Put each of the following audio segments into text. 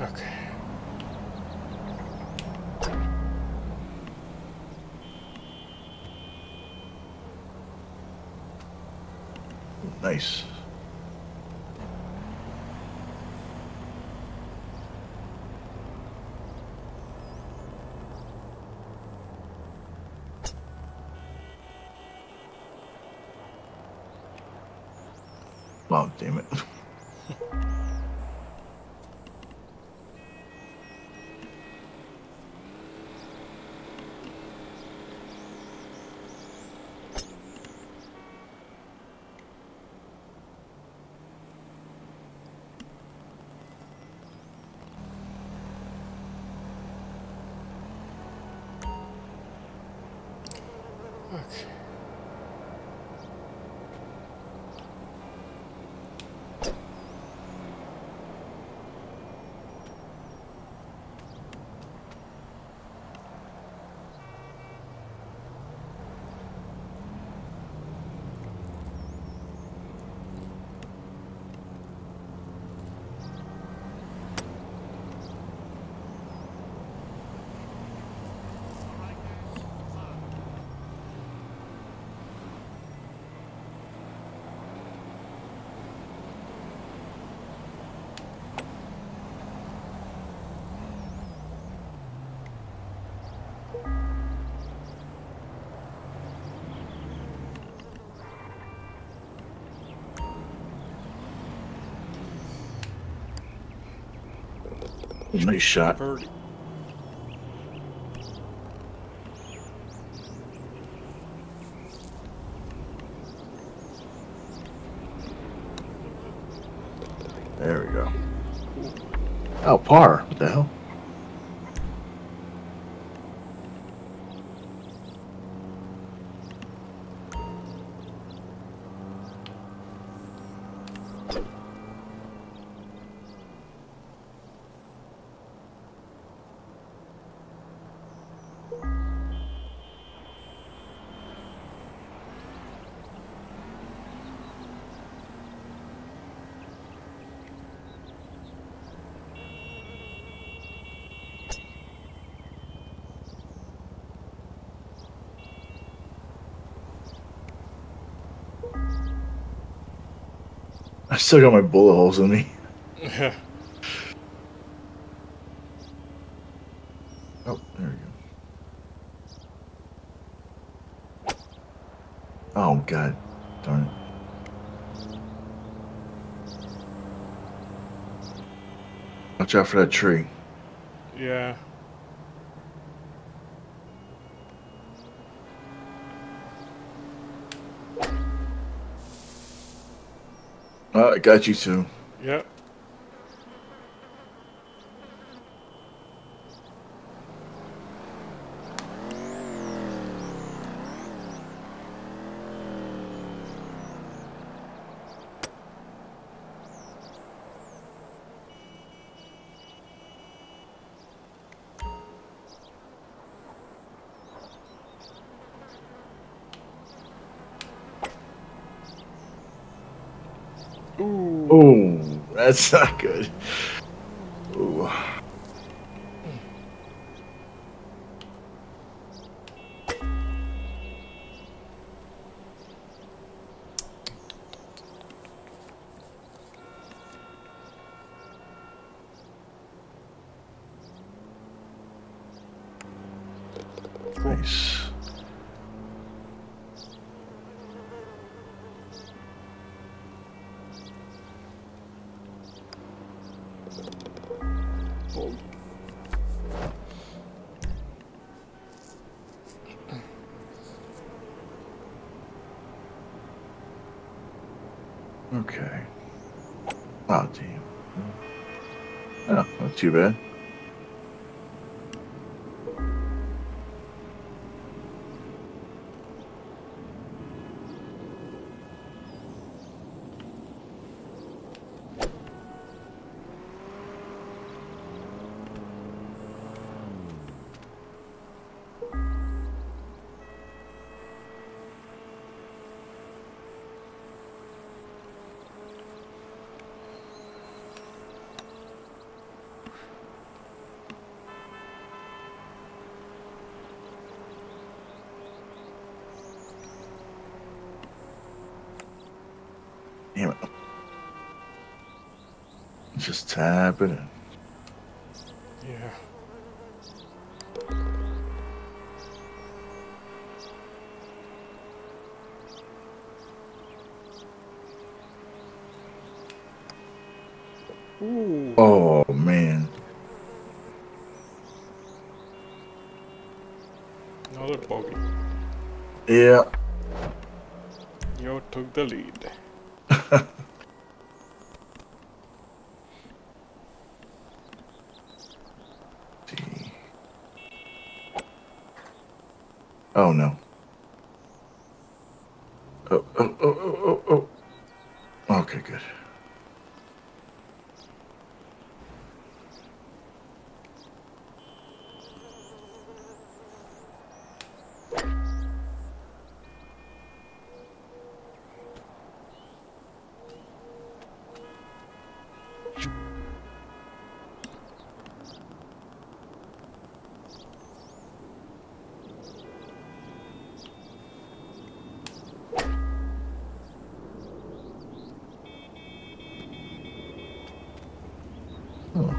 Okay. Nice. Oh, damn it. Okay. Nice shot. Birdie. There we go. Oh, par. What the hell? I still got my bullet holes in me. Yeah. Oh, there we go. Oh, God. Darn it. Watch out for that tree. Yeah. I got you too. Yep. Ooh. Oh, that's not good. Ooh. Cool. Nice. Oh. Okay. Oh, damn. Oh, not too bad. Damn it. Just tap it in. Yeah. Ooh. Oh, man. Another bogey. Yeah. You took the lead. Oh, no. Oh. Okay, good. Oh.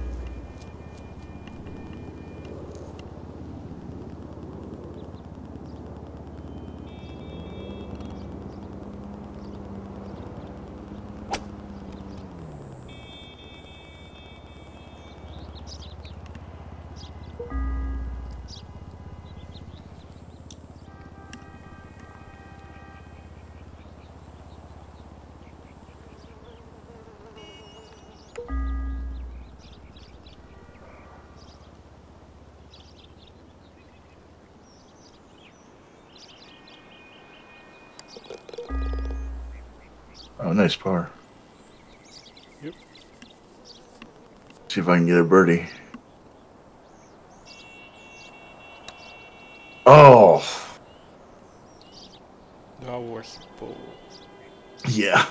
Oh, nice par. Yep. See if I can get a birdie. Oh. That was bull. Yeah.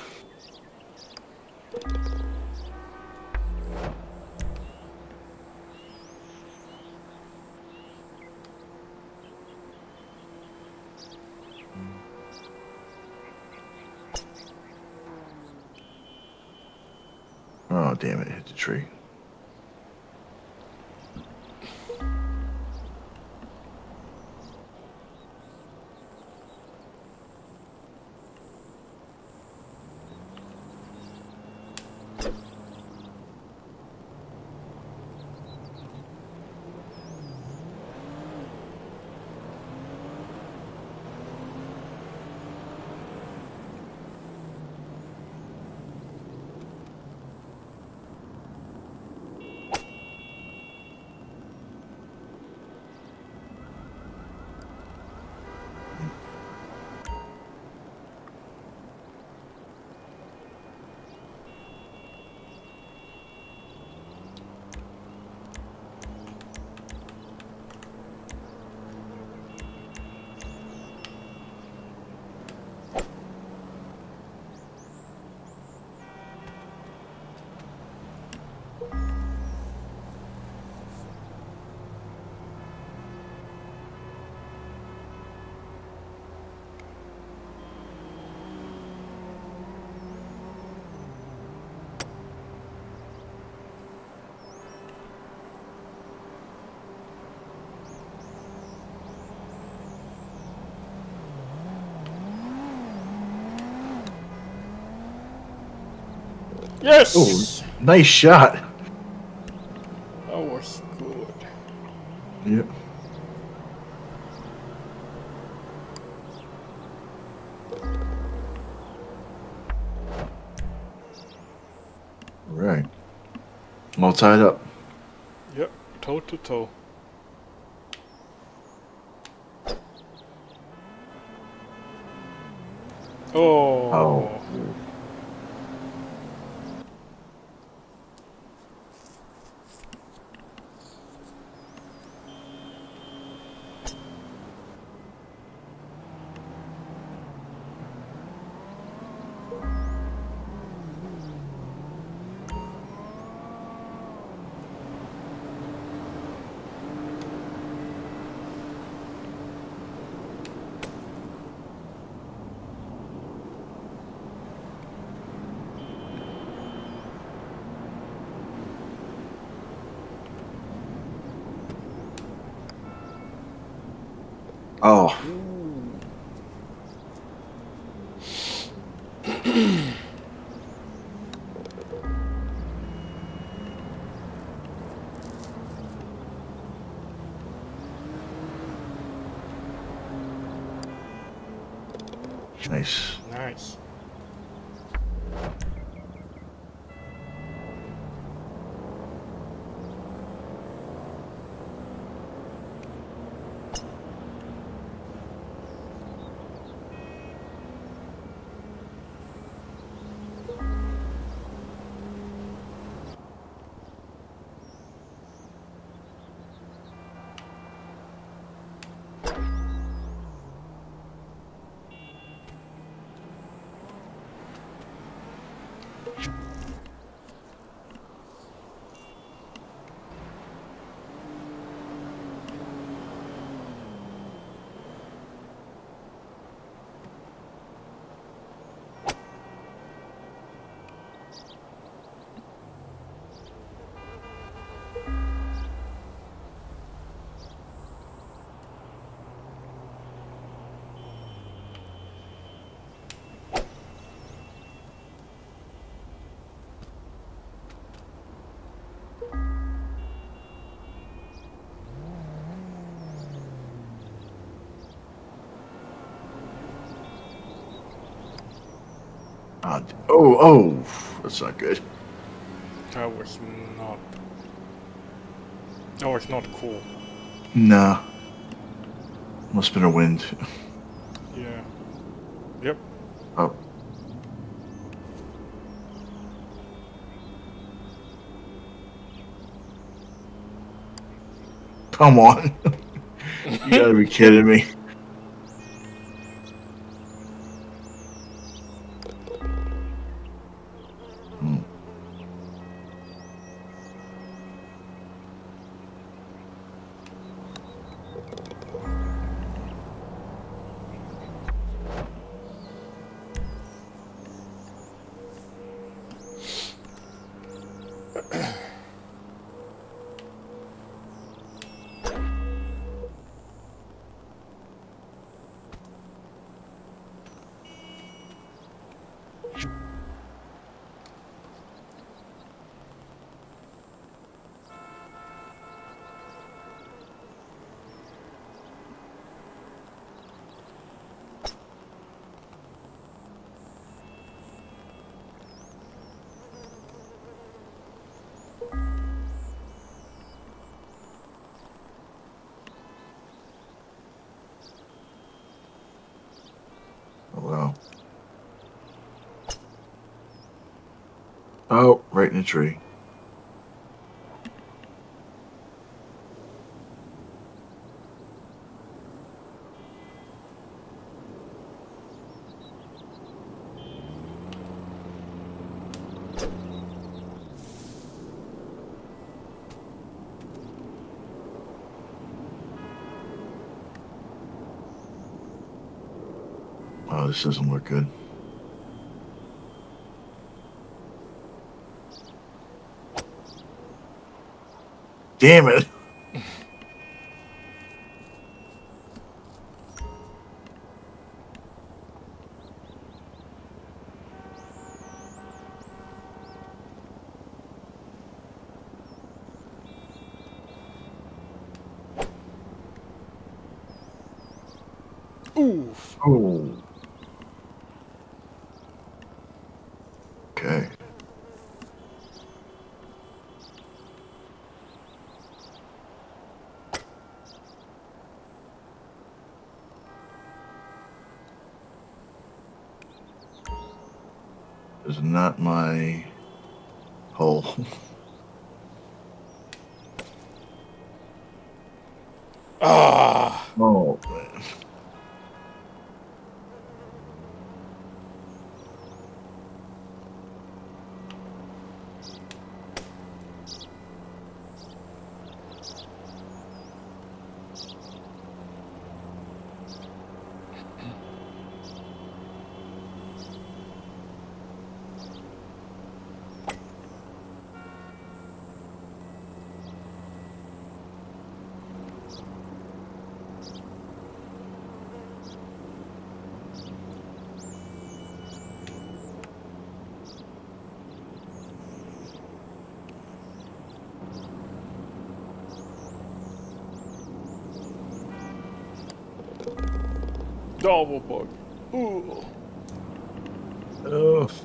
Oh, damn it. Hit the tree. Oh, Yes! nice shot. That was good. Yep. Right. All tied up. Yep, toe to toe. Oh. Oh. Oh, nice. Nice. Oh, that's not good. That was not. That was not cool. Nah, must have been a wind. Yeah. Yep. Oh, come on! You gotta be kidding me. Hmm. Oh, wow. Oh, right in the tree. Oh, this doesn't look good. Damn it! Oof. Oh. Okay. This is not my hole. Ah. Oh, man. Double bug. Ooh. Oh.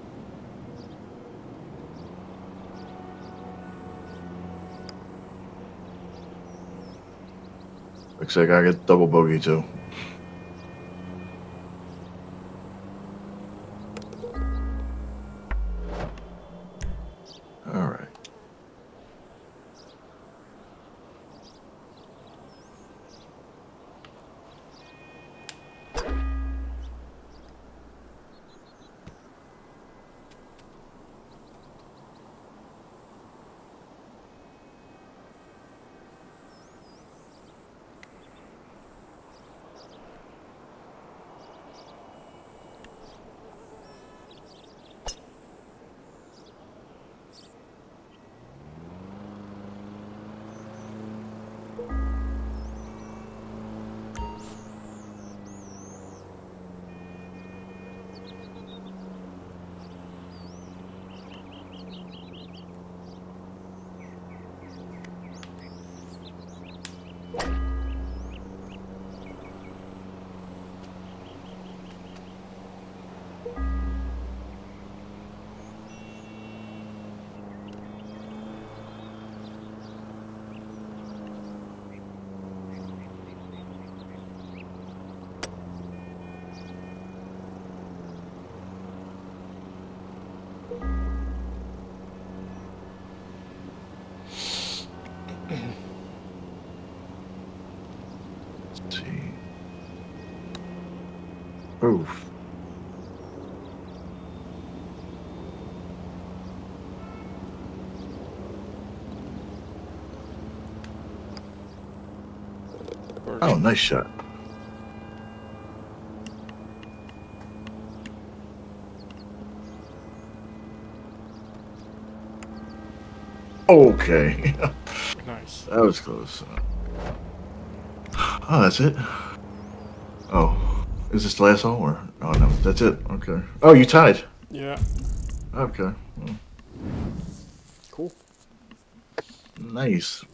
Looks like I get double bogey too. All right. Let's see. Oof. Oh, nice shot. Okay. Nice. That was close. Oh, that's it. Oh, is this the last hole or? Oh no, that's it. Okay. Oh, you tied. Yeah. Okay. Well, Cool. nice.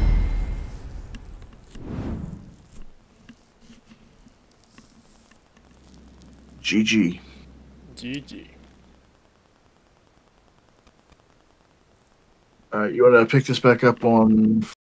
GG. GG. All right, you want to pick this back up on